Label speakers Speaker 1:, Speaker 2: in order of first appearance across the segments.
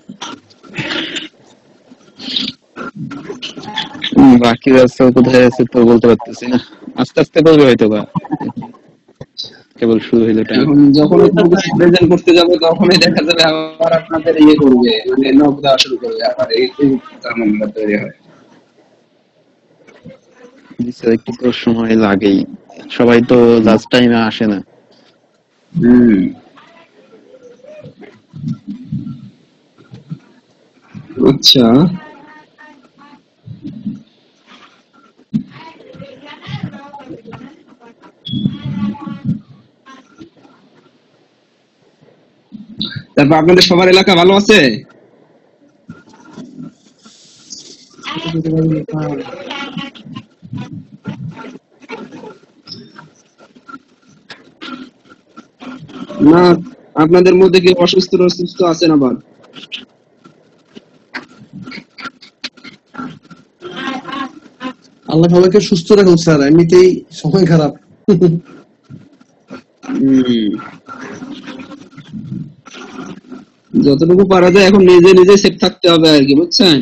Speaker 1: বাকি রাস্তা কোথায় আছে তো বলতে পারতেছি না, আস্তে আস্তে করবে হয়তো বা, কেবল শুরু হইলো টাইম।
Speaker 2: এখন যখন প্রেজেন্ট করতে যাবে তখনই দেখা যাবে আবার আপনাদের ইয়ে করবে, মানে নক দেওয়া শুরু করবে, আবার এই ঝামেলা তৈরি হয়।
Speaker 1: একটু তো সময় লাগেই, সবাই তো জাস্ট টাইমে আসে না।
Speaker 2: আচ্ছা, তারপর আপনাদের সবার এলাকা ভালো আছে? না, আপনাদের মধ্যে কি অসুস্থ আছেন আবার?
Speaker 3: আল্লাহ সবাইকে সুস্থ রাখুন স্যার, এমনিতেই সময় খারাপ।
Speaker 2: যতটুকু পারা যায় এখন নিজে নিজে সেফ থাকতে হবে আর কি, বুঝছেন?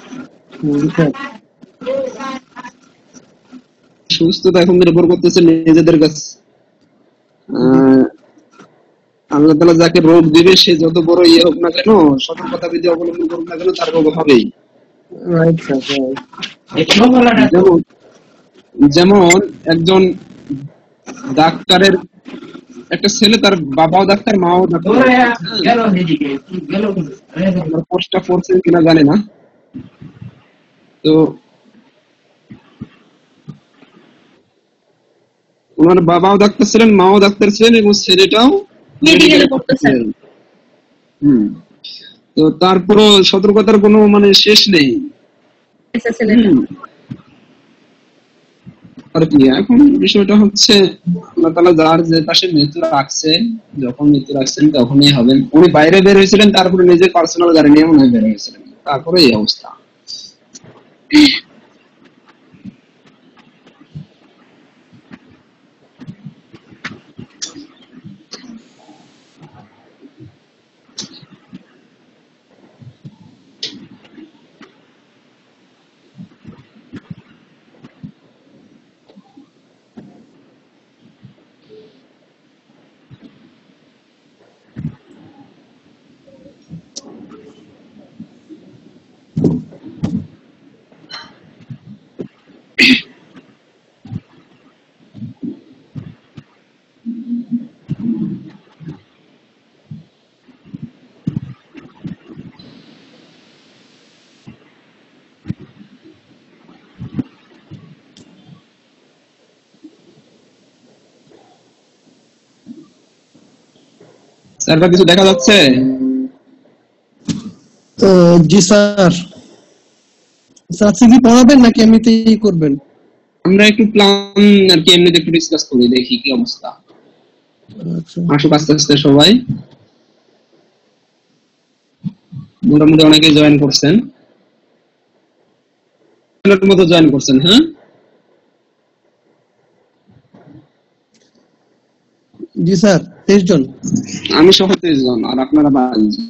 Speaker 2: সুস্থতা এখন নির্ভর করতেছে নিজেদের কাছে। আল্লাহ তাআলা যাকে রোগ দিবে সে যত বড় ইয়ে হোক না কেন, সতর্কতা যদি অবলম্বন করুক না কেন, তার রোগ হবেই। যেমন একজন ডাক্তারের একটা ছেলে, তার বাবাও ডাক্তার, মাও ডাক্তার, পোস্টটা পড়ছেন কিনা জানি না। তো ওনার বাবাও ডাক্তার ছিলেন, মাও ডাক্তার ছিলেন, এবং ছেলেটাও মেডিকেলে পড়তেছিলেন। তো তারপরও সতর্কতার কোনো মানে শেষ নেই আর কি। এখন বিষয়টা হচ্ছে আল্লাহ তাআলা যার যে পাশে মৃত্যু রাখছে, যখন মৃত্যু রাখছেন তখনই হবেন। উনি বাইরে বের হয়েছিলেন, তারপরে নিজের পার্সোনাল গাড়ি নিয়ে মনে হয় বের হয়েছিলেন, তারপরে এই অবস্থা। স্যারটা কিছু দেখা যাচ্ছে?
Speaker 3: জি স্যার। স্যার আজকে কি পড়াবেন নাকি এমনিতেই করবেন?
Speaker 2: আমরা একটু প্ল্যান আর কি এমনিতে একটু ডিসকাস করি, দেখি কি অবস্থা। আসুক আস্তে আস্তে সবাই, মোটামুটি অনেকে জয়েন করছেন, মতো জয়েন করছেন। হ্যাঁ,
Speaker 3: জি স্যার, 23 জন।
Speaker 2: আমি সহ 23 জন, আর আপনারা 22 জন।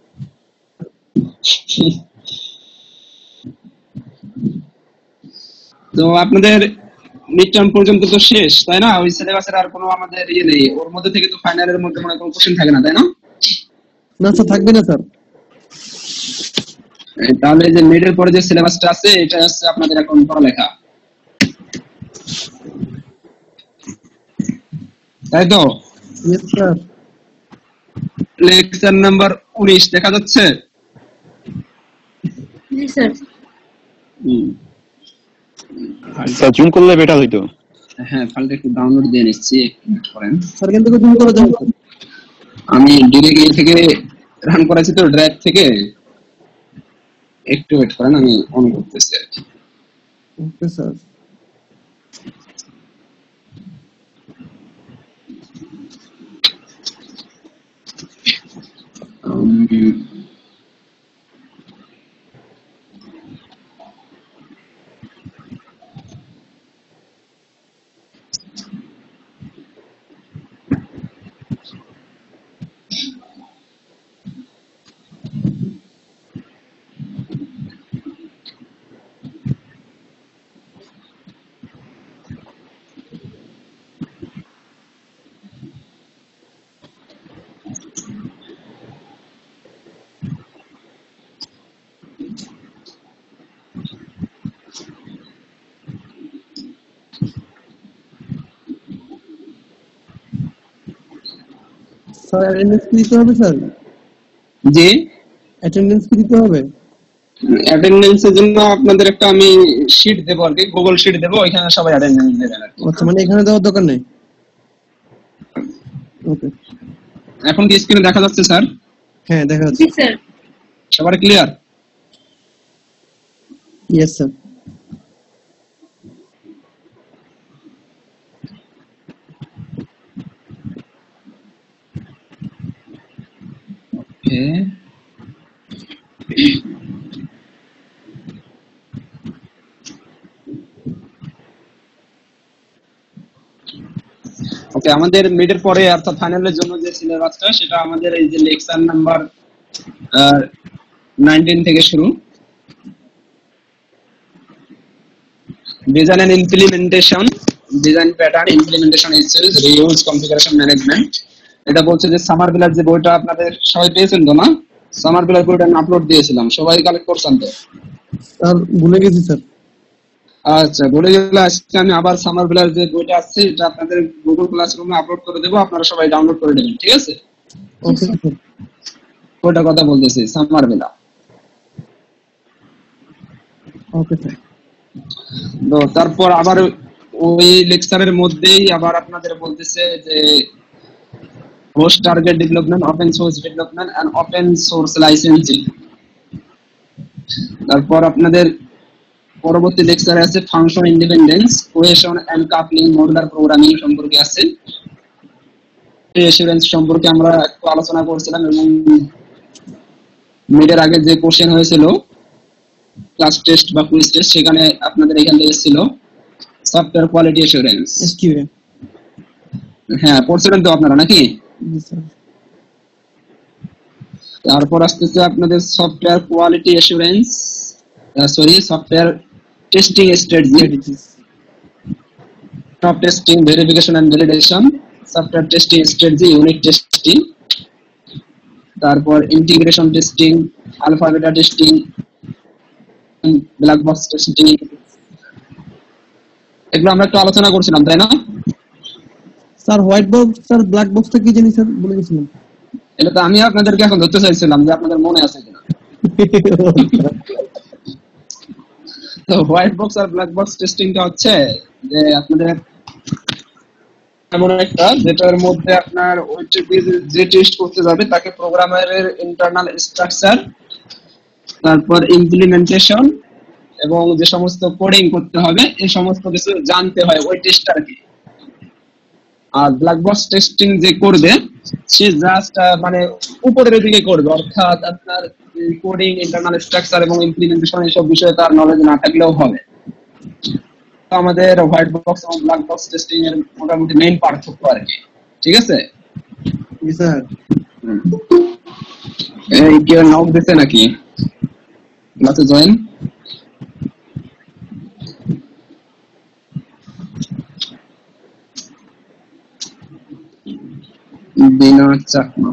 Speaker 2: তো আপনাদের মিড টার্ম পর্যন্ত তো শেষ, তাই না? ওই সিলেবাসের আর কোনো আমাদের ইয়ে নেই, ওর মধ্যে থেকে তো ফাইনালের মধ্যে কোনো কোশ্চেন থাকে না, তাই না?
Speaker 3: না স্যার, থাকবে না স্যার।
Speaker 2: তাহলে যে মিডের পরে যে সিলেবাসটা আছে, এটা হচ্ছে আপনাদের এখন পড়ালেখা, তাই তো?
Speaker 3: Yes sir.
Speaker 2: লেকচার নাম্বার 19 দেখা যাচ্ছে?
Speaker 4: জি স্যার।
Speaker 1: স্যার জুম করলে বেটার হইতো।
Speaker 2: হ্যাঁ, ফাইলটা একটু ডাউনলোড দিয়ে নিচ্ছি, একটু করেন।
Speaker 3: স্যার কিন্তু জুম করা যাবে স্যার।
Speaker 2: আমি ডিরেক্ট থেকে রান করাছি তো, ড্রাইভ থেকে। একটু ওয়েট করেন, আমি অন করতেছি আর কি।
Speaker 3: Okay sir. স্যার অ্যাটেন্ডেন্স কি দিতে হবে স্যার?
Speaker 2: যে
Speaker 3: অ্যাটেন্ডেন্স কি দিতে হবে?
Speaker 2: অ্যাটেন্ডেন্সের জন্য আপনাদের একটা আমি শীট দেবো আর কি, গুগল শীট দেবো, ওইখানে সবাই অ্যাটেন্ডেন্স দেবেন আর কি।
Speaker 3: আচ্ছা, মানে এখানে দেওয়ার দরকার নেই। ওকে,
Speaker 2: এখন কি স্ক্রিনে দেখা যাচ্ছে স্যার?
Speaker 3: হ্যাঁ দেখা যাচ্ছে।
Speaker 4: জি স্যার।
Speaker 2: সবার clear?
Speaker 3: Yes sir.
Speaker 2: Okay, okay, আমাদের মিডের পরে অর্থাৎ ফাইনালের জন্য যে সিলেবাসটা, সেটা আমাদের এই যে লেকচার নাম্বার 19 থেকে শুরু। Design and implementation, design pattern, implementation issues, reuse, configuration management. এটা বলছে যে সামার বিলার যে বইটা আপনাদের সবাই পেয়েছেন তো না? সামার বিলার বইটা আমি আপলোড দিয়েছিলাম, সবাই কালেক্ট করছেন তো?
Speaker 3: স্যার ভুলে গেছি স্যার।
Speaker 2: আচ্ছা, বলে গেলে আজকে আমি আবার সামার বিলার যে বইটা আছে এটা আপনাদের গুগল ক্লাসরুমে আপলোড করে দেবো, আপনারা সবাই ডাউনলোড করে নেবেন, ঠিক আছে?
Speaker 3: Okay sir.
Speaker 2: ওইটা কথা বলতেছি, সামার বিলার।
Speaker 3: Okay sir.
Speaker 2: তো তারপর আবার ওই লেকচারের মধ্যেই আবার আপনাদের বলতেছে যে host target development, open source development and open source licensing. তারপর আপনাদের পরবর্তী লেকচারে আছে function independence, cohesion and coupling, modular programming সম্পর্কে আছে। অ্যাসুরেন্স সম্পর্কে আমরা একটু আলোচনা করছিলাম, এবং মিডের আগে যে কোশ্চেন হয়েছিল ক্লাস টেস্ট বা কুইজ টেস্ট, সেখানে আপনাদের এখান থেকে ছিল সফটওয়্যার কোয়ালিটি অ্যাসুরেন্স।
Speaker 3: এসকিউএল।
Speaker 2: হ্যাঁ, পড়ছিলেন তো আপনারা নাকি?
Speaker 3: জি স্যার।
Speaker 2: তারপর আসতেছে আপনাদের software quality assurance, software testing strategy, top testing, verification and validation, software testing strategy, unit testing, তারপর integration testing, alpha beta testing, black box testing. এগুলো আমরা একটু আলোচনা করছিলাম, তাই না?
Speaker 3: Sir white box sir black বক্সটা কি জানি স্যার, বলে গেছিলাম।
Speaker 2: এটা তো আমি আপনাদেরকে এখন ধরতে চাইছিলাম যে আপনাদের মনে আছে কিনা। তো হোয়াইট বক্স আর ব্ল্যাক বক্স টেস্টিংটা হচ্ছে যে আপনাদের এমন একটা যেটার মধ্যে আপনার যে টেস্ট করতে যাবে তাকে প্রোগ্রামারের ইন্টারনাল স্ট্রাকচার, তারপর ইমপ্লিমেন্টেশন এবং যে সমস্ত কোডিং করতে হবে এই সমস্ত কিছু জানতে হয় ওই টেস্টারকে। আর ব্ল্যাক বক্স টেস্টিং যে করবে সে জাস্ট মানে উপরের দিকে করবে, অর্থাৎ আপনার কোডিং, ইন্টারনাল স্ট্রাকচার এবং ইমপ্লিমেন্টেশন এইসব বিষয়ে তার নলেজ না থাকলেও হবে। তো আমাদের হোয়াইট বক্স এবং ব্ল্যাক বক্স টেস্টিং এর মোটামুটি মেইন পার্থক্য আর কি, ঠিক আছে?
Speaker 3: জি স্যার।
Speaker 2: এই কেউ নক দিতে নাকি ক্লাসে জয়েন? বিনা চাকমা।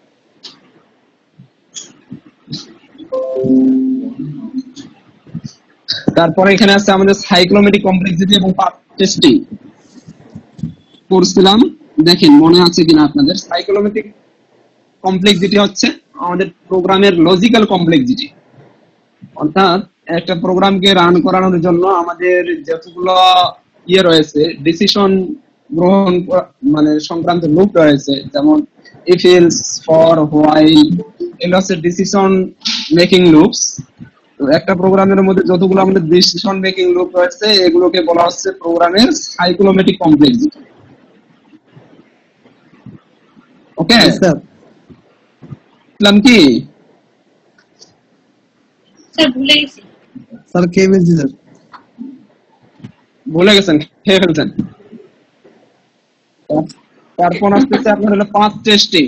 Speaker 2: তারপরে এখানে আছে আমাদের সাইক্লোমেট্রিক কমপ্লেক্সিটি এবং পাথ টেস্টিং করছিলাম, দেখেন মনে আছে কিনা আপনাদের। সাইক্লোমেট্রিক কমপ্লেক্সিটি হচ্ছে আমাদের প্রোগ্রামের লজিক্যাল কমপ্লেক্সিটি, অর্থাৎ একটা প্রোগ্রামকে রান করানোর জন্য আমাদের যতগুলো রয়েছে ডিসিশন গ্রহণ মানে সংক্রান্ত লুপ রয়েছে, যেমন ইফ এলস, ফর, হোয়াইল, এগুলো হচ্ছে ডিসিশন মেকিং লুপস। তো একটা প্রোগ্রামের মধ্যে যতগুলো আমাদের ডিসিশন মেকিং লুপ রয়েছে এগুলোকে বলা হচ্ছে প্রোগ্রামের সাইক্লোমেট্রিক কমপ্লেক্সিটি। Okay
Speaker 3: sir.
Speaker 2: বললাম কি
Speaker 4: স্যার ভুলে গেছি।
Speaker 3: স্যার কে বলছি স্যার?
Speaker 2: ভুলে গেছেন, খেয়ে ফেলছেন। তারপর আসতেছে আপনার হলো পাথ টেস্টিং।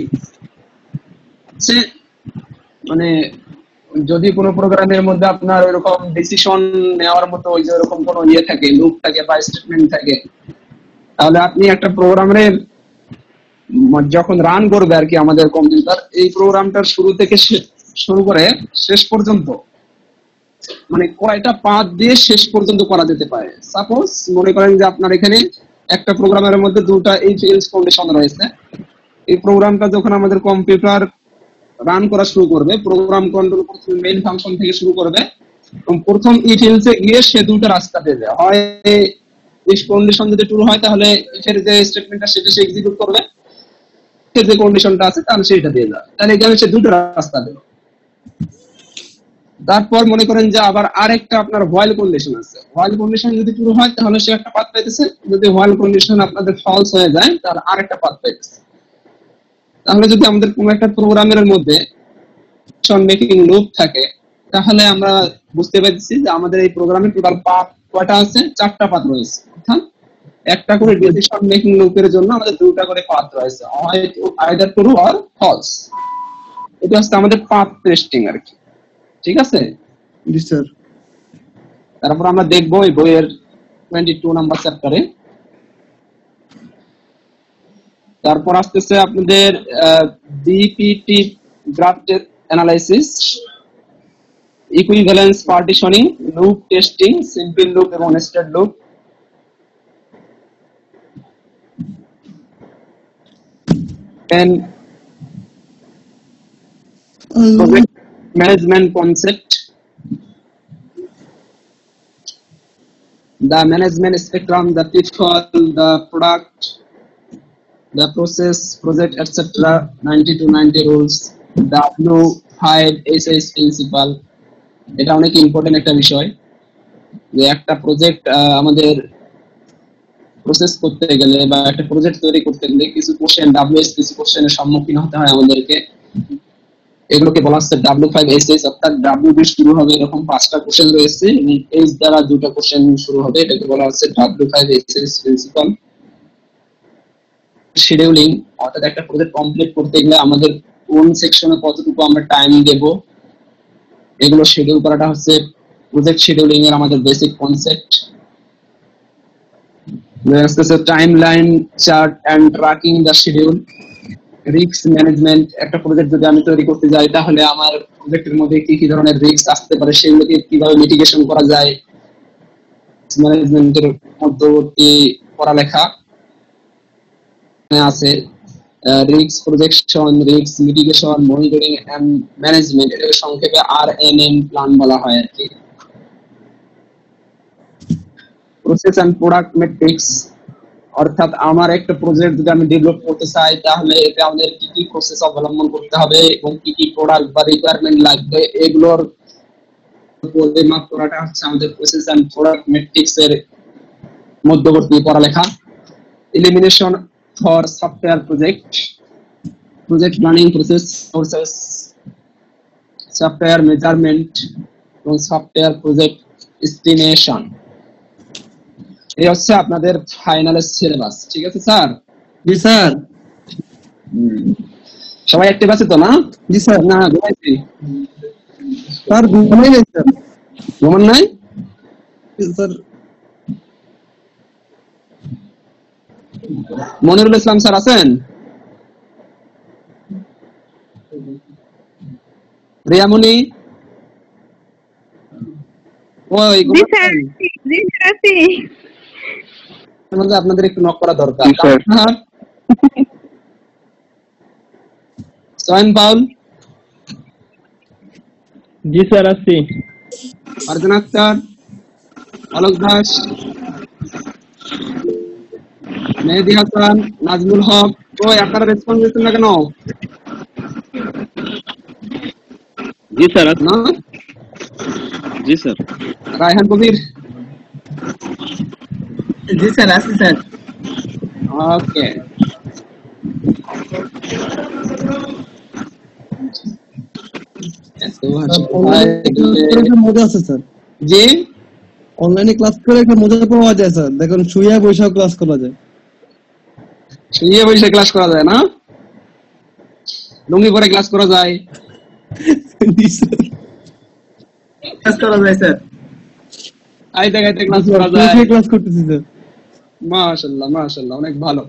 Speaker 2: মানে যদি কোনো প্রোগ্রামের মধ্যে আপনার এরকম ডিসিশন নেওয়ার মতো ওই যে এরকম কোনো থাকে, লুপ থাকে বা স্টেটমেন্ট থাকে, তাহলে আপনি একটা প্রোগ্রামের যখন রান করবে আর কি আমাদের কম্পিউটার, এই প্রোগ্রামটার শুরু থেকে শুরু করে শেষ পর্যন্ত মানে কয়টা পাথ দিয়ে শেষ পর্যন্ত করা যেতে পারে। সাপোজ মনে করেন যে আপনার এখানে একটা প্রোগ্রামের মধ্যে দুটো ইফ এলস কন্ডিশন রয়েছে, এই প্রোগ্রামটা যখন আমাদের কম্পিউটার রান করা শুরু করবে, প্রোগ্রাম কন্ট্রোল প্রথমে মেইন ফাংশন থেকে শুরু করবে এবং প্রথম ইফ এলসে গিয়ে সে দুটো রাস্তা পেয়ে যায়। হয় ইফ কন্ডিশন যদি ট্রু হয় তাহলে ইফের যে স্টেটমেন্টটা সেটা সে এক্সিকিউট করবে, যে কন্ডিশনটা আছে তাহলে সেটা দিয়ে যাবে। তাহলে এখানে সে দুটো রাস্তা দেবে। তারপর মনে করেন যে আবার আরেকটা আপনার হোয়াইল কন্ডিশন আছে, হোয়াইল কন্ডিশন যদি ট্রু হয় তাহলে সে একটা পাথ পাইতেছে, যদি হোয়াইল কন্ডিশন আপনাদের ফলস হয়ে যায় তাহলে আরেকটা পাথ পাইতেছে। তাহলে যদি আমাদের কোনো একটা প্রোগ্রামের মধ্যে মেকিং লুপ থাকে তাহলে আমরা বুঝতে পারছি যে আমাদের এই প্রোগ্রামে টোটাল পাথ কয়টা আছে, 4টা পাথ রয়েছে। অর্থাৎ একটা করে ডিসিশন মেকিং লুপের জন্য আমাদের দুটো করে পাথ রয়েছে, আইদার ট্রু অর ফলস। এটা হচ্ছে আমাদের পাথ টেস্টিং আর কি। ঠিক আছে?
Speaker 3: জি স্যার।
Speaker 2: তারপর আমরা দেখবো এই বইয়ের 22 নাম্বার চ্যাপ্টারে। তারপর আসতেছে আপনাদের DPT graph analysis, equivalence partitioning, loop testing, simple loop এবং nested loop. Project management concept, the management spectrum, the pitfall, the product, the process, project, etc. 90 to 90 rules, W5SS principle. এটা অনেক ইম্পর্টেন্ট একটা বিষয় যে একটা প্রজেক্ট আমাদের process করতে গেলে বা একটা প্রজেক্ট তৈরি করতে গেলে কিছু কোশ্চেন, WS কিছু কোশ্চেনের সম্মুখীন হতে হয় আমাদেরকে। এগুলোকে বলা হচ্ছে W5SS, অর্থাৎ W দিয়ে শুরু হবে এরকম 5টা কোশ্চেন রয়েছে এবং H দ্বারা 2টা কোশ্চেন শুরু হবে, এটাকে বলা হচ্ছে W5SS প্রিন্সিপাল। শিডিউলিং, অর্থাৎ একটা প্রজেক্ট কমপ্লিট করতে গেলে আমাদের কোন সেকশনে কতটুকু আমরা টাইম দেব, এগুলো শিডিউল করাটা হচ্ছে প্রজেক্ট শিডিউলিং এর আমাদের basic concept. Timeline chart and tracking the schedule, risk management, একটা প্রজেক্ট যদি আমি তৈরি করতে যাই তাহলে আমার প্রজেক্টের মধ্যে কি কি ধরনের রিস্ক আসতে পারে সেগুলোকে কিভাবে মিটিগেশন করা যায়, ম্যানেজমেন্টের মধ্যবর্তী পড়ালেখা আছে। Risk projection, risk mitigation, monitoring and management, এটাকে সংক্ষেপে RMM প্ল্যান বলা হয় আর কি। প্রসেস এন্ড প্রোডাক্ট মেট্রিক্স, অর্থাৎ আমার একটা প্রজেক্ট যদি আমি ডেভেলপ করতে চাই তাহলে এতে আমাদের কি কি প্রসেস অবলম্বন করতে হবে এবং কি কি প্রোডাক্ট বা রিকোয়ারমেন্ট লাগবে এগুলোর পরিমাপ করাটা হচ্ছে আমাদের প্রসেস এন্ড প্রোডাক্ট মেট্রিক্স এর মধ্যবর্তী পড়ালেখা। Elimination for software project, project planning, process process, software measurement এবং সফটওয়্যার প্রজেক্ট এস্টিমেশন। এই হচ্ছে আপনাদের ফাইনালের সিলেবাস। ঠিক আছে স্যার?
Speaker 3: জি স্যার।
Speaker 2: সবাই অ্যাক্টিভ আছে তো না?
Speaker 3: জি স্যার।
Speaker 2: না ঘুমাইছি
Speaker 3: স্যার, ঘুমাই নাই স্যার।
Speaker 2: ঘুমান নাই
Speaker 3: স্যার
Speaker 2: মনিরুল ইসলাম স্যার আছেন? রিয়ামণি, ওই
Speaker 5: জি স্যার, জি স্যার আছি।
Speaker 2: মধ্যে আপনাদের একটু নক করা দরকার।
Speaker 1: জি, স্যার।
Speaker 2: হ্যাঁ। সোহেন পাউল,
Speaker 6: জি স্যার আছি।
Speaker 2: ফারজানা আক্তার, অলোক দাস, মেহেদি হাসান, নাজমুল হক। ওই আপনারা রেসপন্স দিচ্ছেন না কেন?
Speaker 6: জি স্যার
Speaker 2: না?
Speaker 6: জি স্যার।
Speaker 2: রায়হান কবির,
Speaker 3: জি স্যার আছি স্যার।
Speaker 2: ওকে।
Speaker 3: মজা আছে স্যার।
Speaker 2: জি,
Speaker 3: অনলাইনে ক্লাস করে একটা মজা পাওয়া যায় স্যার। দেখুন শুয়ে বসেও ক্লাস করা যায়।
Speaker 2: শুয়ে বসে ক্লাস করা যায় না? লুঙ্গি পরে ক্লাস করা যায়?
Speaker 3: জি স্যার। ক্লাস করা যায় স্যার।
Speaker 2: আইতে গাইতে ক্লাস করা যায়?
Speaker 3: ক্লাস করতেছি স্যার।
Speaker 2: মাশাআল্লাহ মাশাআল্লাহ, অনেক ভালো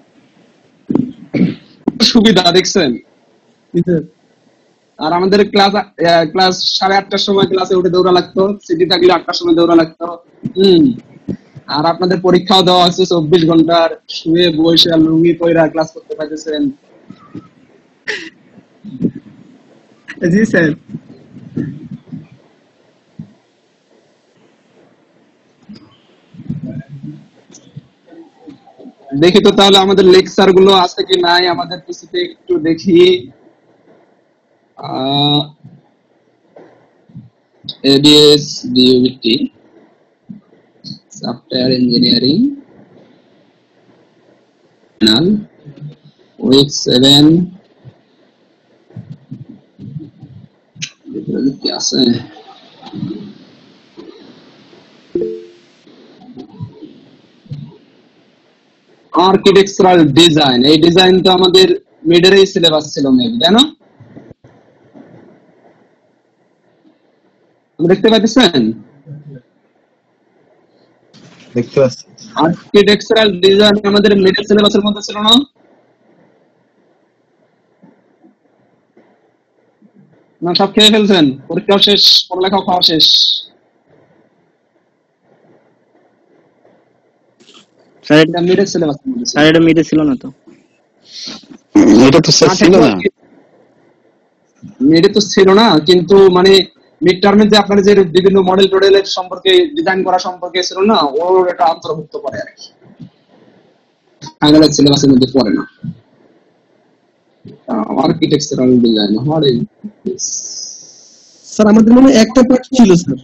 Speaker 2: সুবিধা দেখছেন।
Speaker 3: জি স্যার।
Speaker 2: আর আমাদের ক্লাস 8:30টার সময় ক্লাসে উঠে দৌড়া লাগতো, সিটি থাকলে 8টার সময় দৌড়া লাগতো। আর আপনাদের পরীক্ষাও দেওয়া হচ্ছে 24 ঘন্টার, শুয়ে বসে লুঙ্গি পয়রা ক্লাস করতে পারতেছেন। জি স্যার। দেখি তো তাহলে আমাদের লেকচার গুলো আছে কি নাই আমাদের পিসিতে একটু দেখি। ABS duty software engineering final week 7 কি আছে। আর্কিটেকচারাল ডিজাইন, এই ডিজাইন তো আমাদের মিডেরই সিলেবাস ছিল মেবি, তাই না? দেখতে পাচ্ছেন
Speaker 7: দেখতে পাচ্ছি।
Speaker 2: আর্কিটেকচারাল ডিজাইন আমাদের মিডের সিলেবাসের মধ্যে ছিল না? না সব খেয়ে ফেলছেন? পরীক্ষা শেষ, পড়ালেখা খাওয়া শেষ?
Speaker 6: স্যার
Speaker 2: এটা মিডের সিলেবাসের মধ্যে ছিল।
Speaker 6: স্যার এটা মিডে ছিল না তো।
Speaker 1: এটা তো স্যার ছিল না।
Speaker 2: মিডে তো ছিল না, কিন্তু মানে মিড টার্মে যে আপনার যে বিভিন্ন মডেল টডেলের সম্পর্কে ডিজাইন করা সম্পর্কে ছিল না, ওর এটা অন্তর্ভুক্ত করে আর কি, ফাইনাল সিলেবাসের মধ্যে পড়ে না। Architectural design what is this?
Speaker 3: Sir আমাদের মনে হয় একটা পার্ট ছিল স্যার,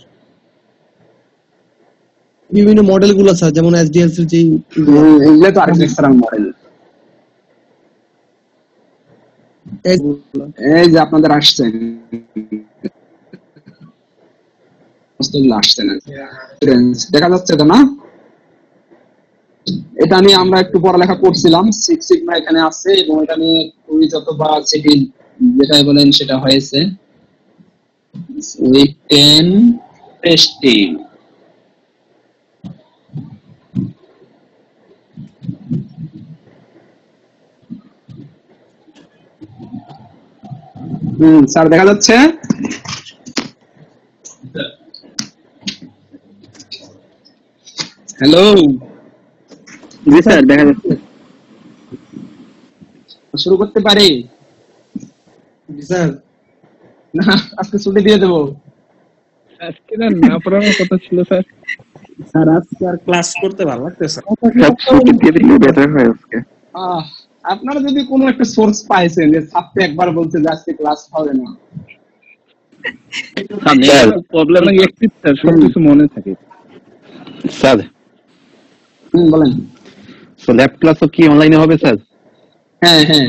Speaker 3: বিভিন্ন মডেল গুলো স্যার, যেমন এসডিএলস এর যে
Speaker 2: এগুলো তো আর্কিটেকচারাল মডেল। এই যে আপনাদের আসছে আসছে না, দেখা যাচ্ছে তো না? এটা নিয়ে আমরা একটু পড়ালেখা করছিলাম, সিক্স সিগমা এখানে আছে এবং এটা নিয়ে কুইজ অথবা সিটি যেটাই বলেন সেটা হয়েছে। উইকেন টেস্টিং, স্যার দেখা যাচ্ছে? হ্যালো,
Speaker 6: জি স্যার দেখা যাচ্ছে।
Speaker 2: শুরু করতে পারি?
Speaker 3: স্যার
Speaker 2: না আজকে ছুটি দিয়ে দেবো।
Speaker 6: আজকে না পড়ানোর কথা ছিল স্যার।
Speaker 7: স্যার আজকে আর ক্লাস করতে ভালো লাগতেছে।
Speaker 1: ছুটি দিয়ে দিলে বেটার হয় আজকে।
Speaker 2: আপনারা যদি কোনো একটা সোর্স পাইছেন যে ছাত্র একবার বলছে যে আজকে ক্লাস হবে না,
Speaker 1: স্যার
Speaker 6: প্রবলেম একটু স্যার সবকিছু মনে থাকে।
Speaker 1: স্যার
Speaker 2: বলেন।
Speaker 1: তো ল্যাব ক্লাসও কি অনলাইনে হবে স্যার?
Speaker 2: হ্যাঁ হ্যাঁ,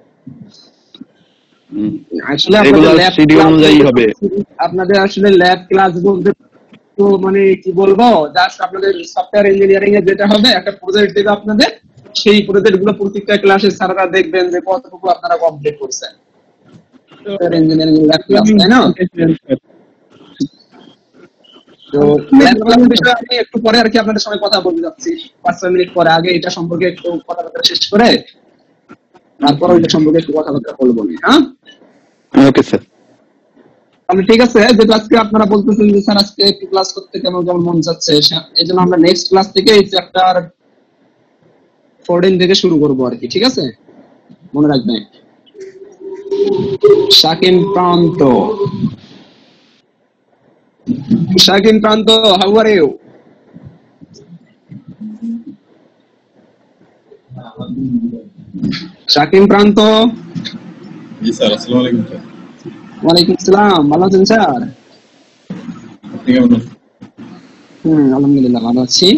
Speaker 2: আসলে
Speaker 1: রেগুলার শিডিউল অনুযায়ী হবে।
Speaker 2: আপনাদের আসলে ল্যাব ক্লাস বলতে তো মানে কি বলবো, জাস্ট আপনাদের সফটওয়্যার ইঞ্জিনিয়ারিং এ যেটা হবে একটা প্রজেক্ট দেবে আপনাদের, সেই প্রজেক্ট গুলো প্রত্যেকটা ক্লাসে স্যাররা দেখবেন যে কতটুকু আপনারা কমপ্লিট করছেন। সফটওয়্যার ইঞ্জিনিয়ারিং ল্যাব ক্লাস, তাই না? তো ল্যাব ক্লাসের বিষয়ে আমি একটু পরে আর কি আপনাদের সঙ্গে কথা বলতে যাচ্ছি, 5 মিনিট পরে। আগে এটা সম্পর্কে একটু কথাবার্তা শেষ করে তারপর ওইটা সম্পর্কে একটু কথাবার্তা বলবো। হ্যাঁ
Speaker 1: ওকে স্যার।
Speaker 2: তাহলে ঠিক আছে, যেহেতু আজকে আপনারা বলতেছেন যে স্যার আজকে একটু ক্লাস করতে কেমন কেমন মন যাচ্ছে, এই জন্য আমরা নেক্সট ক্লাস থেকে এই চ্যাপ্টার 14 থেকে শুরু করবো আর কি, ঠিক আছে? মনে রাখবেন। শাকিন প্রান্ত, শাকিন প্রান্ত, হাউ আর ইউ? শাকিন প্রান্ত।
Speaker 7: জি স্যার, আসসালামু আলাইকুম স্যার।
Speaker 2: ওয়ালাইকুম আসসালাম, ভালো আছেন স্যার?
Speaker 7: আপনি কেমন আছেন?
Speaker 2: আলহামদুলিল্লাহ ভালো আছি।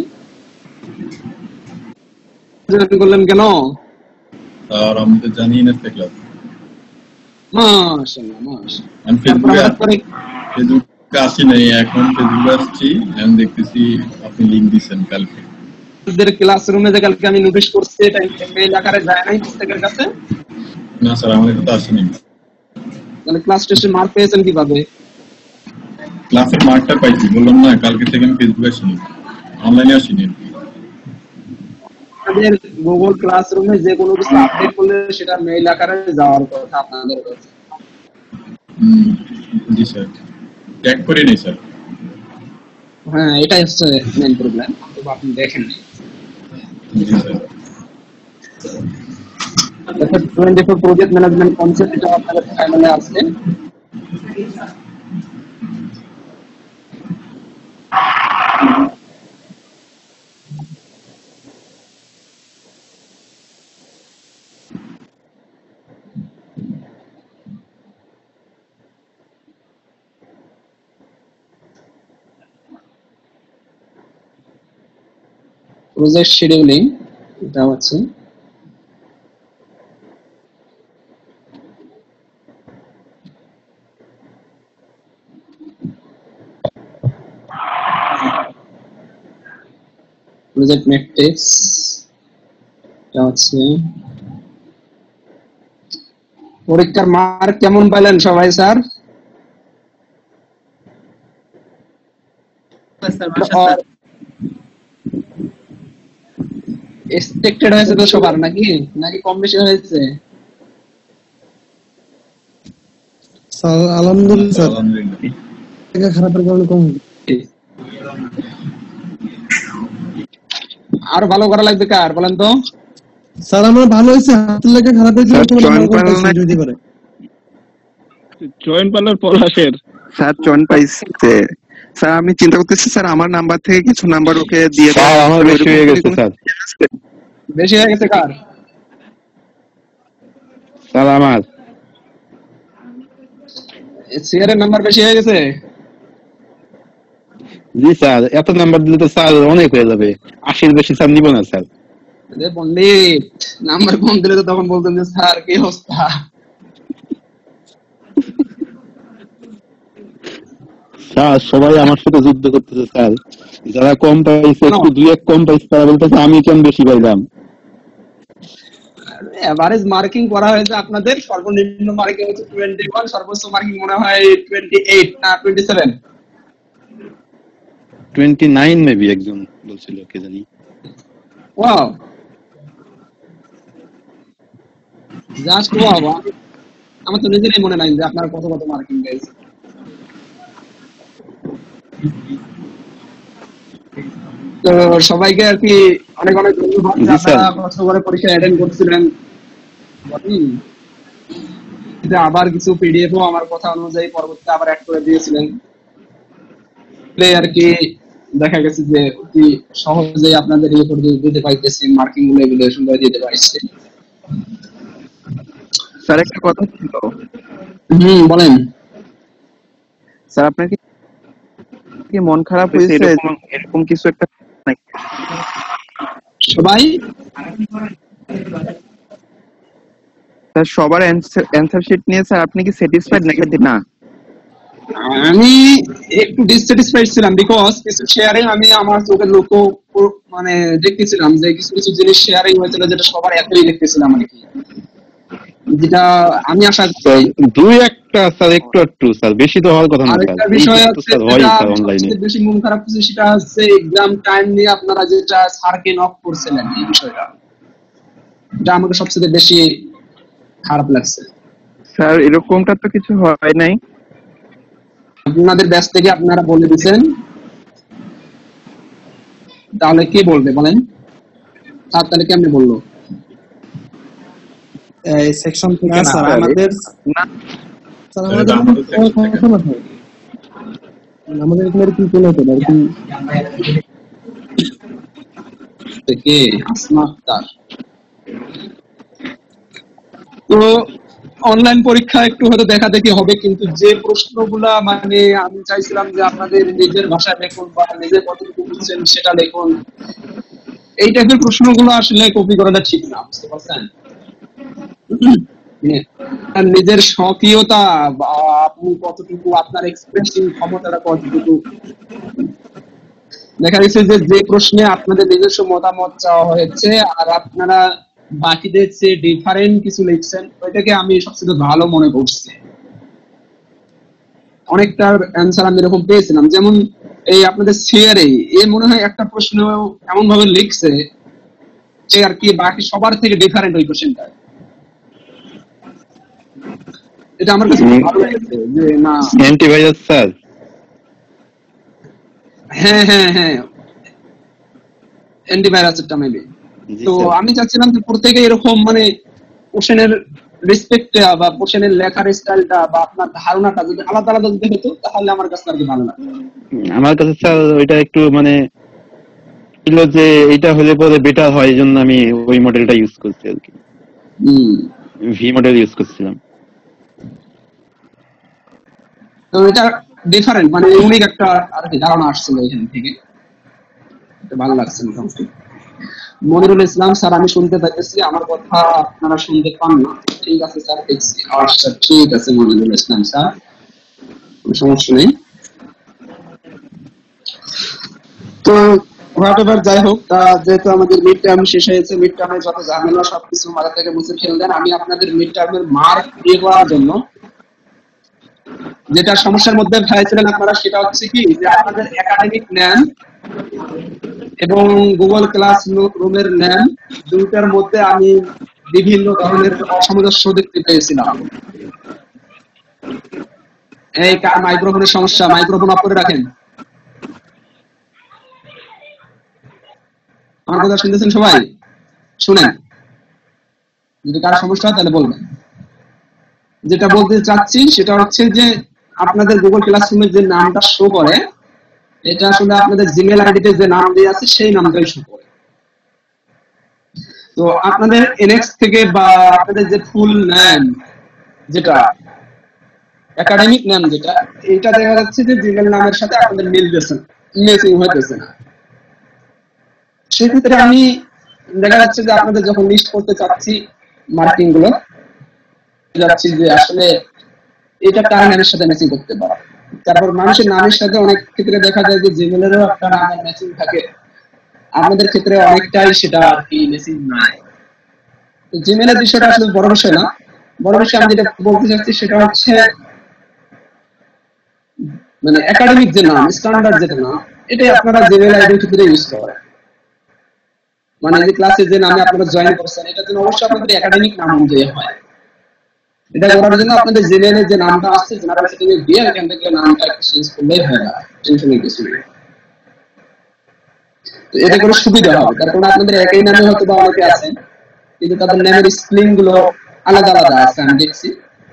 Speaker 2: করলেন কেন?
Speaker 7: স্যার আমি তো জানি না ক্লাস।
Speaker 2: মাশাআল্লাহ মাশাআল্লাহ।
Speaker 7: আমি ফেসবুকে আসি নাই, এখন ফেসবুকে আসছি, আমি দেখতেছি আপনি লিংক দিচ্ছেন কালকে।
Speaker 2: ক্লাসরুমে যে কালকে আমি নোটিশ করছি, এটা মেইল আকারে যায় নাই প্রত্যেকের কাছে?
Speaker 7: না স্যার, আমার এটা আসেনি।
Speaker 2: তাহলে ক্লাস টেস্টে মার্ক পেয়েছেন কিভাবে?
Speaker 7: ক্লাসের মার্কটা পাইছি, বললাম না কালকে থেকে আমি ফেসবুকে আসিনি, অনলাইনে আসিনি।
Speaker 2: আপনাদের গুগল ক্লাসরুমে যে কোনো কিছু আপডেট করলে সেটা মেইল আকারে যাওয়ার কথা আপনাদের কাছে।
Speaker 7: জি স্যার, ট্যাগ করে নেই স্যার।
Speaker 2: হ্যাঁ এটাই হচ্ছে মেইন প্রবলেম, তো আপনি দেখেন।
Speaker 7: জি স্যার।
Speaker 2: 24 প্রজেক্ট ম্যানেজমেন্ট কনসেপ্ট, এটা আপনাদের ফাইনালে আছে। প্রজেক্ট শিডিউলিং এটা হচ্ছে প্রজেক্ট ম্যাট্রিক্স, এটা হচ্ছে পরীক্ষার মার্ক কেমন পেলেন সবাই স্যার? এক্সপেক্টেড হয়েছে তো সবার, নাকি নাকি কম বেশি হয়েছে?
Speaker 3: স্যার আলহামদুলিল্লাহ স্যার,
Speaker 7: আলহামদুলিল্লাহ।
Speaker 3: খারাপের কারণে কম হলো।
Speaker 2: আর ভালো করা লাগবে কার বলেন তো?
Speaker 3: স্যার আমার ভালো হয়েছে, হাতের লেখা খারাপ হয়েছিল,
Speaker 1: স্যার,
Speaker 3: কোনো
Speaker 1: চয়ন
Speaker 3: নাম্বার কম
Speaker 1: পারল না।
Speaker 3: পাইছি যদি পারে।
Speaker 6: জয়েন পার্লার পলাশের
Speaker 8: স্যার চয়ন পাইছে। স্যার আমি চিন্তা করতেছি স্যার আমার নাম্বার থেকে কিছু নাম্বার ওকে দিয়ে
Speaker 1: স্যার আমার বেশি হয়ে গেছে স্যার।
Speaker 2: বেশি হয়ে গেছে কার?
Speaker 1: স্যার আমার
Speaker 2: সিআর এর নাম্বার বেশি হয়ে গেছে।
Speaker 1: জি স্যার, এত নাম্বার দিলে তো স্যার অনেক হয়ে যাবে, 80-র বেশি স্যার নিব না স্যার।
Speaker 2: আরে পণ্ডিত, নাম্বার কম দিলে তো তখন বলতেন যে স্যার কি অবস্থা।
Speaker 1: স্যার সবাই আমার সাথে যুদ্ধ করতেছে স্যার, যারা কম পাইছে একটু 2-1 কম পাইছে তারা বলতেছে আমি কেন বেশি পাইলাম।
Speaker 2: এভারেজ মার্কিং করা হয়েছে আপনাদের, সর্বনিম্ন মার্কিং হচ্ছে 21, সর্বোচ্চ মার্কিং মনে হয় 28 না 27।
Speaker 1: 29 মেবি একজন বলছিল, কে জানি।
Speaker 2: Wow, just wow. আমার তো নিজেরই মনে নাই যে আপনার কত কত মার্কিং পেয়েছে। তো সবাইকে আর কি অনেক অনেক ধন্যবাদ যে
Speaker 1: জি স্যার।
Speaker 2: আপনারা কষ্ট করে পরীক্ষা অ্যাটেন্ড করছিলেন। যে আবার কিছু পিডিএফ ও আমার কথা অনুযায়ী পরবর্তীতে আবার অ্যাড করে দিয়েছিলেন, আর কি দেখা গেছে যে অতি সহজেই আপনাদের ইয়ে করে দিতে পারতেছি, মার্কিং গুলো এগুলো সুন্দর দিতে পারছি।
Speaker 8: স্যার একটা কথা ছিল।
Speaker 2: বলেন
Speaker 8: স্যার আপনার কি মন খারাপ হয়েছে এরকম কিছু একটা নাকি?
Speaker 2: সবাই।
Speaker 8: স্যার সবার অ্যানসার শিট নিয়ে স্যার আপনি কি স্যাটিসফাইড নাকি না?
Speaker 2: আমি একটু ডিসস্যাটিসফাইড ছিলাম, বিকজ কিছু শেয়ারিং আমি আমার চোখের লক্ষ্য মানে দেখতেছিলাম যে কিছু কিছু জিনিস শেয়ারিং হয়েছিল যেটা সবার একই দেখতেছিলাম আর কি, যেটা আমি আশা করি।
Speaker 1: 2-1টা স্যার একটু একটু স্যার, বেশি তো হওয়ার কথা না স্যার।
Speaker 2: আরেকটা বিষয়
Speaker 1: এইটুকু
Speaker 2: হচ্ছে
Speaker 1: স্যার হয়
Speaker 2: যেটা
Speaker 1: স্যার অনলাইনে।
Speaker 2: সবচেয়ে বেশি মন খারাপ হচ্ছে সেটা হচ্ছে এক্সাম টাইম নিয়ে আপনারা যেটা স্যারকে নক করছিলেন, এই বিষয়টা এটা আমাকে সবচেয়ে বেশি খারাপ লাগছে।
Speaker 8: স্যার এরকমটা তো কিছু হয় নাই।
Speaker 2: আপনাদের ব্যাচ থেকে আপনারা বলে দিচ্ছেন, তাহলে কে বলবে বলেন? স্যার তাহলে কেমনে বললো?
Speaker 3: এই সেকশন থেকে
Speaker 8: না,
Speaker 3: স্যার
Speaker 8: স্যার,
Speaker 3: আমাদের
Speaker 8: না
Speaker 3: স্যার আমাদের
Speaker 7: এটা আমাদের
Speaker 3: কোনো
Speaker 7: section থেকে।
Speaker 3: কথা না হয়। আমাদের এখানে কি কোনো কথা আর কি
Speaker 2: থেকে আসমা আক্তার। তো অনলাইন পরীক্ষা একটু হয়তো দেখা দেখি হবে, কিন্তু যে প্রশ্নগুলা মানে আমি চাইছিলাম যে আপনাদের নিজের ভাষায় লিখুন বা নিজের কতটুকু বুঝছেন সেটা লিখুন, এই টাইপের প্রশ্নগুলো আসলে কপি করাটা ঠিক না, বুঝতে পারছেন? আর নিজের স্বকীয়তা বা আপনি কতটুকু আপনার এক্সপ্রেসিং ক্ষমতাটা কতটুকু, দেখা গেছে যে যে প্রশ্নে আপনাদের নিজস্ব মতামত চাওয়া হয়েছে আর আপনারা বাকিদের চেয়ে ডিফারেন্ট কিছু লিখছেন, ওইটাকে আমি সবচেয়ে ভালো মনে করছি। অনেকটার অ্যান্সার আমি এরকম পেয়েছিলাম, যেমন এই আপনাদের সিআরএ এ মনে হয় একটা প্রশ্ন এমন ভাবে লিখছে যে আর কি বাকি সবার থেকে ডিফারেন্ট ওই কোশ্চেনটা। এটা আমার কাছে খুব ভালো লেগেছে যে না।
Speaker 1: Antivirus sir.
Speaker 2: হ্যাঁ হ্যাঁ হ্যাঁ, অ্যান্টিভাইরাসেরটা মেবি।
Speaker 1: জি
Speaker 2: তো
Speaker 1: স্যার।
Speaker 2: আমি চাচ্ছিলাম যে প্রত্যেকে এরকম মানে কোশ্চেনের রেসপেক্টটা বা কোশ্চেনের লেখার স্টাইলটা বা আপনার ধারণাটা যদি আলাদা আলাদা যদি হতো তাহলে আমার কাছে আর কি ভালো লাগতো।
Speaker 1: আমার কাছে স্যার ওইটা একটু মানে ছিল যে এটা হলে পরে বেটার হয়, এই জন্য আমি ওই মডেলটা ইউজ করছি আর কি, ভি মডেল ইউজ করছিলাম।
Speaker 2: তো এটা ডিফারেন্ট মানে ইউনিক একটা আর কি ধারণা আসছিল এখান থেকে, এটা ভালো লাগছে মোটামুটি। মনিরুল ইসলাম স্যার, আমি শুনতে পাইতেছি, আমার কথা আপনারা শুনতে পান না? ঠিক আছে স্যার, দেখছি। আচ্ছা ঠিক আছে মনিরুল ইসলাম স্যার, কোনো সমস্যা নেই। তো হোয়াটএভার যাই হোক, যেহেতু আমাদের মিড টার্ম শেষ হয়েছে, মিড টার্মে যত ঝামেলা সবকিছু মাথা থেকে মুছে ফেললেন। আমি আপনাদের মিড টার্মের মার্ক দিয়ে দেওয়ার জন্য যেটা সমস্যার মধ্যে ফেলেছিলেন আপনারা, সেটা হচ্ছে কি যে আপনাদের একাডেমিক ন্যান এবং গুগল ক্লাস রুমের ন্যান দুইটার মধ্যে আমি বিভিন্ন ধরনের অসামঞ্জস্য দেখতে পেয়েছিলাম। এই মাইক্রোফোনের সমস্যা, মাইক্রোফোন অফ করে রাখেন। আমার কথা শুনতেছেন সবাই? শুনেন, যদি কার সমস্যা হয় তাহলে বলবেন। যেটা বলতে চাচ্ছি সেটা হচ্ছে যে আপনাদের গুগল ক্লাসরুমের যে নামটা শো করে, এটা আসলে আপনাদের জিমেল আইডিতে যে নাম দেওয়া আছে সেই নামটাই শো করে। তো আপনাদের এনএক্স থেকে বা আপনাদের যে ফুল নেম, যেটা একাডেমিক নাম, যেটা এটা দেখা যাচ্ছে যে জিমেল নামের সাথে আপনাদের মিলতেছে, ম্যাচিং হইতেছে না। সেক্ষেত্রে আমি দেখা যাচ্ছে যে আপনাদের যখন লিস্ট করতে চাচ্ছি মার্কিং গুলো, যাচ্ছি যে আসলে এটা কার নামের সাথে ম্যাচিং করতে পারে। তারপর মানুষের নামের সাথে অনেক ক্ষেত্রে দেখা যায় যে জিমেলেরও একটা নামের ম্যাচিং থাকে, আপনাদের ক্ষেত্রে অনেকটাই সেটা আর কি ম্যাচিং নাই। জিমেলের বিষয়টা আসলে বড় বিষয় না, বড় বিষয় আমি যেটা বলতে চাচ্ছি সেটা হচ্ছে মানে একাডেমিক যে নাম, স্ট্যান্ডার্ড যেটা নাম, এটাই আপনারা জিমেল আইডির ক্ষেত্রে ইউজ করেন। মানে যে ক্লাসে যে নামে আপনারা জয়েন করছেন, এটা যেন অবশ্যই আপনাদের একাডেমিক নাম অনুযায়ী হয়। এটা করার জন্য আপনাদের জিমেলের যে নামটা আছে জেনারেল সেটিং এ দিয়ে এখান থেকে নামটা একটু চেঞ্জ করলেই হয় না, টেনশন কিছু নেই। তো এটা করে সুবিধা হবে, কারণ আপনাদের একই নামে হয়তো বা অনেকে আছেন কিন্তু তাদের নামের স্পেলিং গুলো আলাদা আলাদা আছে, আমি দেখছি।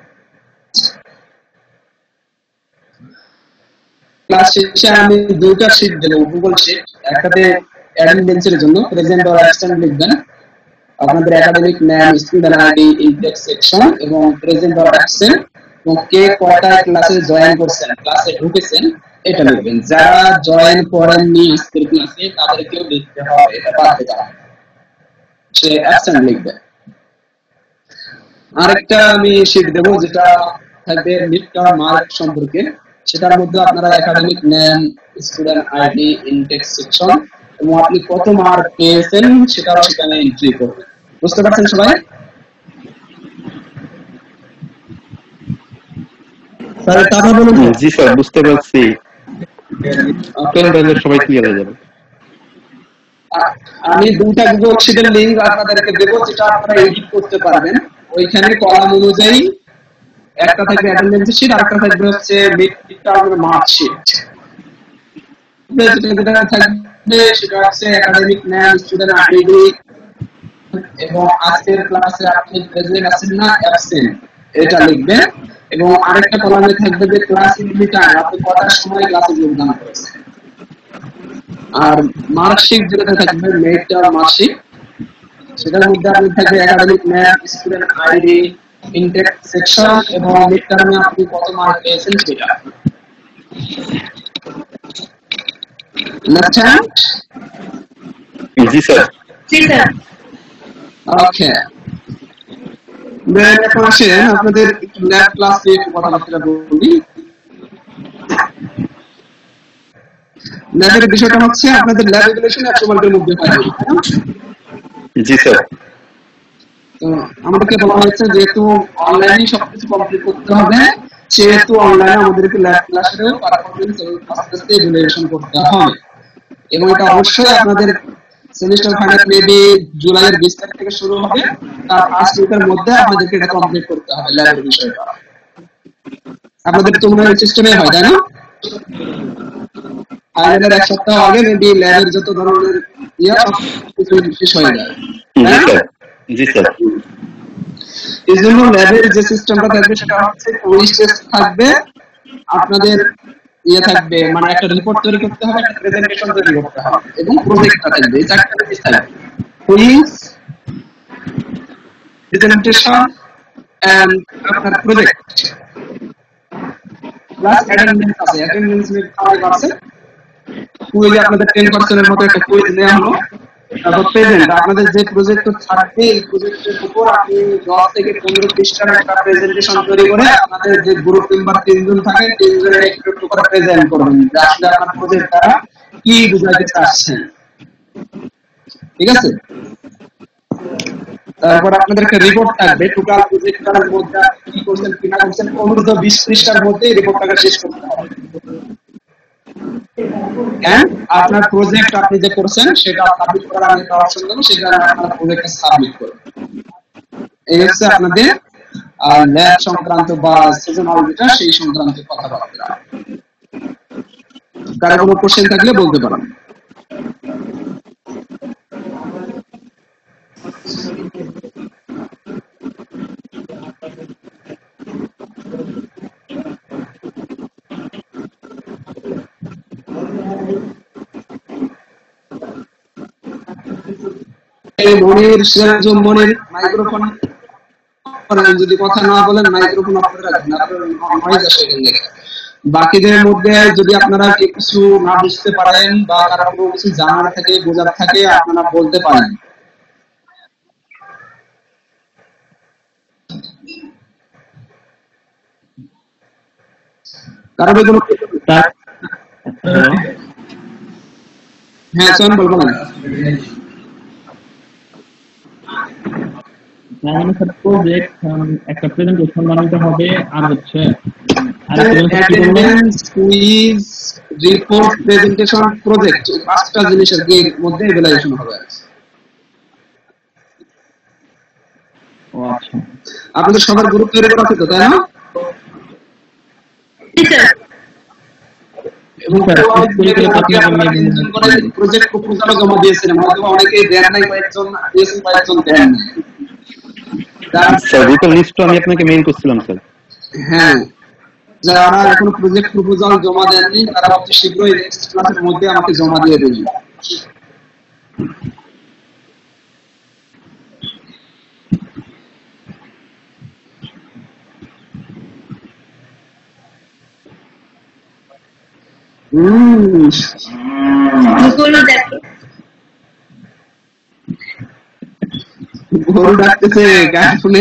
Speaker 2: ক্লাস শেষে আমি দুটো শীট দেব, গুগল শীট। একটাতে অ্যাটেন্ডেন্সের জন্য প্রেজেন্ট অর অ্যাবসেন্ট লিখবেন, আপনাদের academic name, student ID, index section এবং প্রেজেন্ট অর অ্যাবসেন্ট এবং কে কয়টা ক্লাসে জয়েন করছেন, ক্লাসে ঢুকেছেন, এটা লিখবেন। যারা জয়েন করেননি আজকের ক্লাসে তাদেরকেও লিখতে হবে, এটা বাদ দেওয়া, সে অ্যাবসেন্ট লিখবে। আরেকটা আমি শীট দেব যেটা থাকবে মিড টার্ম মার্ক সম্পর্কে, সেটার মধ্যে আপনারা academic name, student ID, index section এবং আপনি কত মার্ক পেয়েছেন সেটাও সেখানে এন্ট্রি করবেন। বুঝতে পারছেন সবাই?
Speaker 3: স্যার টাকা বলুন।
Speaker 1: জি স্যার, বুঝতে পারছি। তাহলে সবাই ক্লিয়ার হয়ে যাবে।
Speaker 2: আমি দুইটা গুগল শীটের লিংক আপনাদেরকে দেব, যেটা আপনারা এডিট করতে পারবেন। ওইখানে কলাম অনুযায়ী একটা থাকবে অ্যাটেন্ডেন্স শীট, আরেকটা থাকবে হচ্ছে মিড টার্মের মার্ক শীট। যেটা থাকবে সেটা হচ্ছে একাডেমিক নেম, স্টুডেন্ট আইডি এবং আজকের ক্লাসে আপনি প্রেজেন্ট আছেন না অ্যাবসেন্ট, এটা লিখবেন। এবং আরেকটা কলামে থাকবে যে ক্লাস ইউনিট টাইম, আপনি কটার সময় ক্লাসে যোগদান করেছেন। আর মার্কশিট যেটা থাকবে মিড টার্ম মার্কশিট, সেটার মধ্যে আপনি থাকবে academic name, student ID, intake section এবং মিড টার্মে আপনি কত মার্ক পেয়েছেন সেটা। Left hand?
Speaker 1: জি স্যার।
Speaker 4: জি স্যার।
Speaker 2: ওকে, এখন আসেন আপনাদের একটু ল্যাব ক্লাস নিয়ে একটু কথাবার্তা বলি। ল্যাবের বিষয়টা হচ্ছে আপনাদের ল্যাব রেগুলেশন 100 মার্কের মধ্যে পাবেন।
Speaker 1: জি স্যার।
Speaker 2: তো আমাদেরকে বলা হয়েছে যেহেতু অনলাইনে সবকিছু কমপ্লিট করতে হবে, সেহেতু অনলাইনে আমাদেরকে ল্যাব ক্লাসেরও পারফরম্যান্স এবং আস্তে আস্তে রিলেশন করতে হবে। এবং এটা অবশ্যই আপনাদের সেমিস্টার ফাইনাল মেবি জুলাইয়ের 20 তারিখ থেকে শুরু হবে, তার 5 উইকের মধ্যে আপনাদেরকে এটা কমপ্লিট করতে হবে ল্যাবের বিষয়টা। আপনাদের তো মনে হয় সিস্টেমে হয়, তাই না? ফাইনালের 1 সপ্তাহ আগে মেবি ল্যাবের যত ধরনের সব কিছু শেষ হয়ে যায়।
Speaker 1: জি স্যার। জি স্যার।
Speaker 2: এই জন্য ল্যাবের যে সিস্টেমটা থাকবে সেটা হচ্ছে কুইজ টেস্ট থাকবে, আপনাদের ইয়ে থাকবে, মানে একটা রিপোর্ট তৈরি করতে হবে, একটা প্রেজেন্টেশন তৈরি করতে হবে, এবং প্রজেক্টটা থাকবে। এই চারটা জিনিস থাকবে, কুইজ, প্রেজেন্টেশন এন্ড আপনার প্রজেক্ট, প্লাস অ্যাটেন্ডেন্স আছে। অ্যাটেন্ডেন্স এর 5%, কুইজে আপনাদের 10% এর মতো একটা কুইজ নেওয়া হলো। তারপর প্রেজেন্ট, আপনাদের যে প্রজেক্ট থাকবে এই প্রজেক্টের উপর আপনি 10 থেকে 15 পৃষ্ঠার একটা প্রেজেন্টেশন তৈরি করে আপনাদের যে গ্রুপ মেম্বার 3 জন থাকে 3 জনের একটু করে প্রেজেন্ট করবেন যে আসলে আপনার প্রজেক্টটা কি বুঝাতে চাচ্ছেন, ঠিক আছে? তারপর আপনাদের একটা রিপোর্ট থাকবে, টোটাল প্রজেক্টটার মধ্যে কি করছেন কি না করছেন অনুরোধ 20 পৃষ্ঠার মধ্যে রিপোর্টটাকে শেষ করতে হবে। এন্ড আপনার প্রজেক্ট আপনি যে করছেন সেটা সাবমিট করার আগে একটা অপশন দেবো, সেখানে আপনার প্রজেক্টটা সাবমিট করবেন। এই হচ্ছে আপনাদের ল্যাব সংক্রান্ত বা সিজনাল যেটা সেই সংক্রান্ত কথাবার্তা। কারো কোনো কোশ্চেন থাকলে বলতে পারেন। মনির, সিরাজুল মনির মাইক্রোফোন যদি কথা না বলেন মাইক্রোফোন অফ করে রাখবেন, আপনার নয়েজ আসে এখান থেকে। বাকিদের মধ্যে যদি আপনারা কিছু না বুঝতে পারেন বা কারো কোনো কিছু জানার থাকে বোঝার থাকে আপনারা বলতে পারেন। কারো কোনো হ্যাঁ চল বলবো না
Speaker 6: প্রজেক্ট একটা প্রেজেন্টেশন বানাতে হবে, আর হচ্ছে
Speaker 2: attendance, quiz, report, presentation, project, এই পাঁচটা জিনিসের মধ্যে ইভ্যালুয়েশন হবে।
Speaker 6: ও আচ্ছা,
Speaker 2: আপনাদের সবার গ্রুপ তৈরি করা আছে তো, তাই না? এবং প্রজেক্ট প্রপোজাল জমা দিয়েছিলেন, হয়তো অনেকেই দেন নাই, কয়েকজন দিয়েছেন, কয়েকজন দেন নাই।
Speaker 1: স্যার রিপোর্ট লিস্ট আমি আপনাকে মেইল করছিলাম স্যার।
Speaker 2: হ্যাঁ, যারা এখনো প্রজেক্ট প্রপোজাল জমা দেননি তারা অতি শীঘ্রই নেক্সট ক্লাসের মধ্যে আমাকে জমা দিয়ে দেবেন। গরু ডাকতেছে গায়ে শুনে।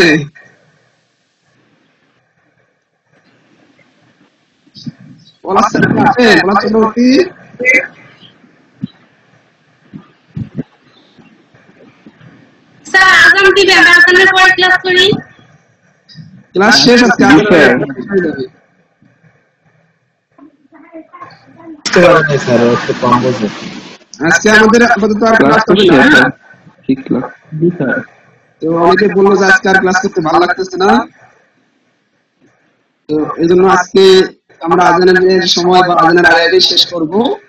Speaker 2: ক্লাস শেষ আজকে আজকে আমাদের আপাতত আর ক্লাস হবে না।
Speaker 8: ঠিক ক্লাস
Speaker 2: তো অনেকে বললো যে আজকে আর ক্লাস করতে ভালো লাগতেছে না, তো এই জন্য আজকে আমরা আজানের সময় বা আজানের আগে শেষ করবো।